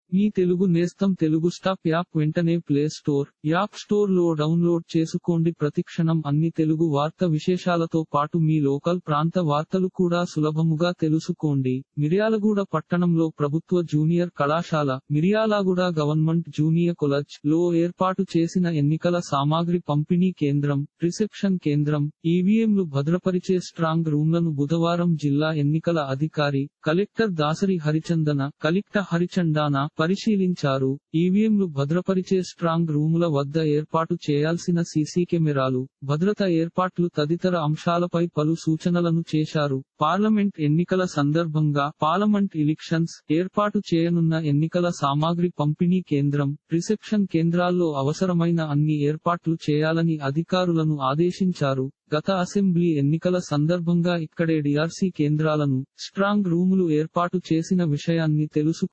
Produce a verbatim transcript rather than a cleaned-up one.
మీ తెలుగు నేస్తం Telugu stop app వెంటనే play store, app store లో డౌన్లోడ్ చేసుకోండి. ప్రతిక్షణం అన్ని తెలుగు వార్త విశేషాలతో పాటు మీ లోకల్ ప్రాంత వార్తలు కూడా సులభముగా తెలుసుకోండి. మిర్యాలగూడ పట్టణంలో ప్రభుత్వ జూనియర్ కళాశాల, మిర్యాలగూడ గవర్నమెంట్ జూనియర్ కాలేజ్ లో ఏర్పాటు చేసిన ఎన్నికల సామాగ్రి పంపిణీ కేంద్రం, రిసెప్షన్ కేంద్రం, ఈవీఎంలు భద్రపరిచే స్ట్రాంగ్ రూమ్లను బుధవారం జిల్లా ఎన్నికల అధికారి, కలెక్టర్ దాసరి హరిచందన, కలెక్టర్ హరిచందాన పరిశీలించారు. ఈవీఎంలు భద్రపరిచే స్ట్రాంగ్ రూముల వద్ద ఏర్పాటు చేయాల్సిన సీసీ కెమెరాలు, భద్రత ఏర్పాట్లు తదితర అంశాలపై పలు సూచనలను చేశారు. పార్లమెంట్ ఎన్నికల సందర్భంగా పార్లమెంట్ ఎలక్షన్స్ ఏర్పాటు చేయనున్న ఎన్నికల సామాగ్రి పంపిణీ కేంద్రం, రిసెప్షన్ కేంద్రాల్లో అవసరమైన అన్ని ఏర్పాట్లు చేయాలని అధికారులను ఆదేశించారు. గత అసెంబ్లీ ఎన్నికల సందర్భంగా ఇక్కడే డీఆర్సీ కేంద్రాలను, స్ట్రాంగ్ రూములు ఏర్పాటు చేసిన విషయాన్ని తెలుసు.